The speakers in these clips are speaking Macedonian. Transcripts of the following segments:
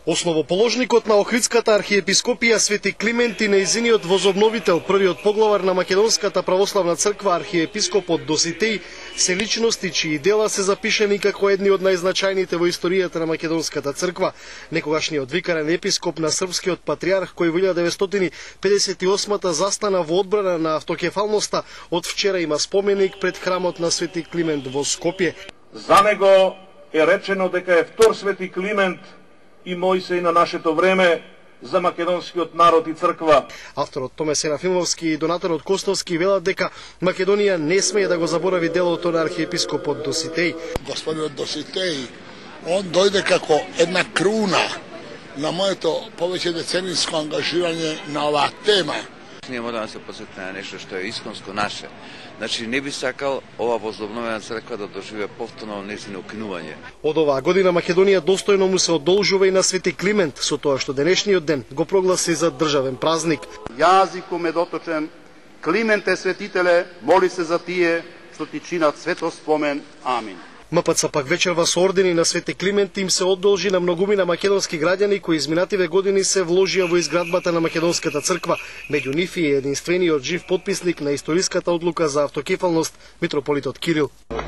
Основоположникот на Охридската архиепископија Свети Климент и нејзиниот возобновител, првиот поглавар на Македонската православна црква, архиепископот Доситеј, се личности чии дела се запишени како едни од најзначајните во историјата на Македонската црква. Некогашниот викарен епископ на српскиот патриарх, кој во 1958 застана во одбрана на автокефалноста, од вчера има споменик пред храмот на Свети Климент во Скопје. За него е речено дека е втор Свети Климент и Мојсей на нашето време за македонскиот народ и црква. Авторот Томе Серафимовски и донаторот Костовски велат дека Македонија не смее да го заборави делото на архиепископот Доситеј. Господинот Доситеј, он дојде како една круна на моето повеќе децениско ангажирање на оваа тема. Ние мораме да се посетиме на нешто што е исконско наше. Значи не би сакал ова возобновена црква да доживее повторно нејзино укинување. Од оваа година Македонија достојно му се одолжува и на Свети Климент, со тоа што денешниот ден го прогласи за државен празник. Јазиком е доточен, Клименте светителе, моли се за тие што ти чинат светоспомен. Амин. МПЦ пак вечерва со ордени на Свети Климент им се одолжи на многумина македонски граѓани кои изминативе години се вложија во изградбата на Македонската црква. Меѓу нив и единствениот жив потписник на историската одлука за автокефалност, митрополитот Кирил.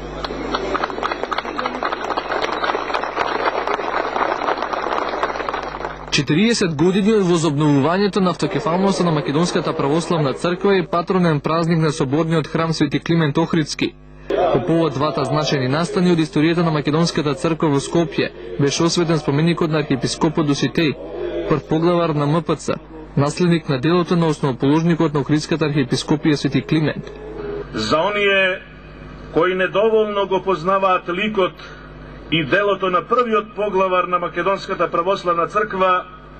Четириесет години од возобновувањето на автокефалноста на Македонската православна црква е патронен празник на соборниот храм Свети Климент Ohridski. По повод двата значајни настани од историјата на Македонската црква во Скопје беше осветен споменикот на архиепископот Доситеј, прв поглавар на МПЦ, наследник на делото на основоположникот на Охридската архиепископија Свети Климент. За оние кои недоволно го познаваат ликот и делото на првиот поглавар на Македонската православна црква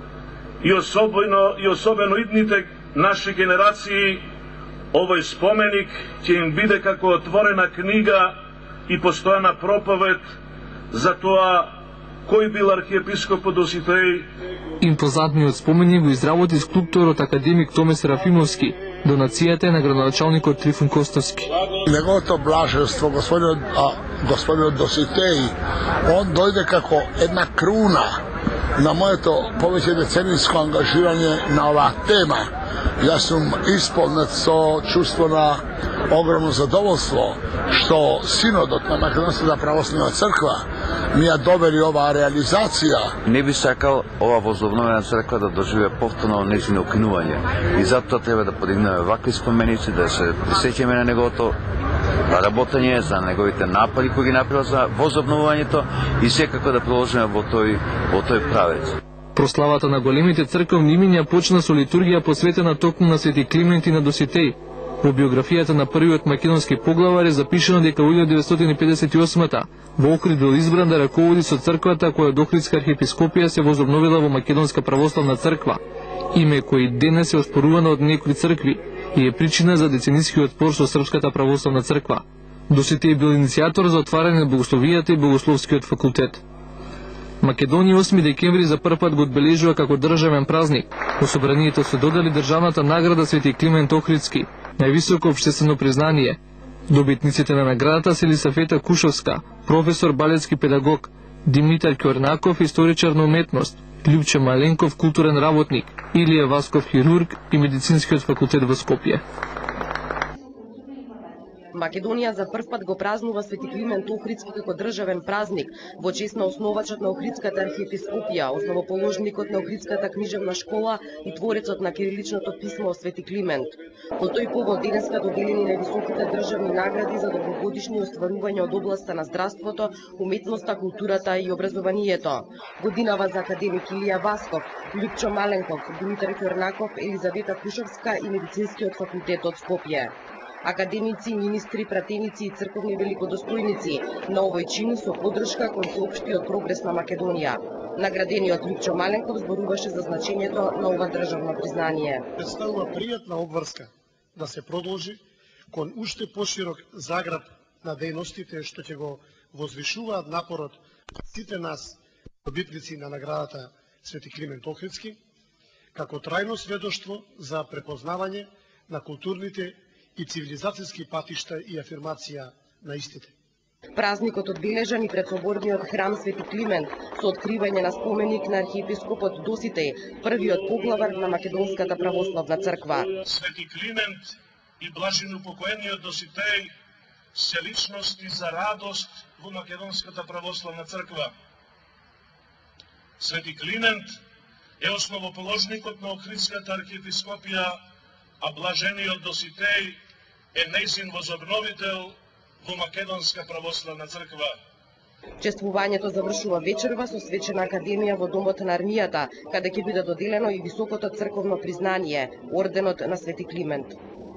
и особено идните наши генерации, овој споменик ќе им биде како отворена книга и постојана проповед за тоа кој бил архиепископот Доситеј. Импозантниот споменик го изработи скулпторот академик Томе Серафимовски, донацијата е на градоначалникот Трифун Костовски. Неговото блаженство, господинот Доситеј, он дојде како една круна на моето повеќе децениско ангажирање на оваа тема. Јас сум исполнет со чувство на огромно задоволство што синодот на Македонската православна црква ми ја довери оваа реализација. Не би сакал ова возобновена црква да доживее повторно нејзино укинување. И затоа треба да подигнеме вакви споменици, да се присеќаме на неговото работење, за неговите напади кои ги направил за возобновувањето и секако да продолжиме во тој правец. Прославата на големите црковни имиња почна со литургија посветена токму на Свети Климент и на Доситеј. Во биографијата на првиот македонски поглавар е запишено дека во 1958 во Охрид бил избран да раководи со црквата која од Охридска архиепископија се возобновила во Македонска православна црква, име кој денес е оспорувано од некои цркви и е причина за деценискиот спор со Српската православна црква. Доситеј бил иницијатор за отварање на богословијата и богословскиот факултет. Македонија 8 декември за прв пат го одбележува како државен празник. Во собранието се додели државната награда Свети Климент Ohridski, највисоко општествено признание. Добитниците на наградата се Елисафета Кушовска, професор балетски педагог, Димитар Ќорнаков, историчар на уметност, Љупче Маленков, културен работник, Илија Васков, хирург и медицинскиот факултет во Скопје. Македонија за прв пат го празнува Свети Климент Ohridski како државен празник во чест на основачот на Охридската архиепископија, основоположникот на Охридската книжевна школа и творецот на кириличното писмо Свети Климент. По тој повод денеска доделени највисоките државни награди за долгогодишни остварувања од областа на здравството, уметноста, културата и образованието. Годинава за академик Илија Васков, Љупчо Маленков, Димитар Ќорнаков, Елизавета Кушовска и медицинскиот факултет од Скопје. Академици, министри, пратеници и црковни великодостојници на овој чин со поддршка кон општиот прогрес на Македонија. Наградениот Љупчо Маленков зборуваше за значењето на ова државно признание. Представува пријатна обврска да се продолжи кон уште поширок заграб на дејностите што ќе го возвишуваат напорот сите нас добитници на наградата Свети Климент Ohridski, како трајно сведоштво за препознавање на културните и цивилизацијски патишта и афирмација на истите. Празникот одбележан и пред соборниот храм Свети Климент со откривање на споменик на архиепископот Доситеј, првиот поглавар на Македонската православна црква. Свети Климент и блаженопокоениот Доситеј се личности за радост во Македонската православна црква. Свети Климент е основоположникот на Охридската архиепископија, а блажениот Доситеј е нејзин возобновител во Македонска православна црква. Чествувањето завршува вечерва со свечена академија во домот на армијата, каде ќе биде доделено и високото црковно признание, орденот на Свети Климент.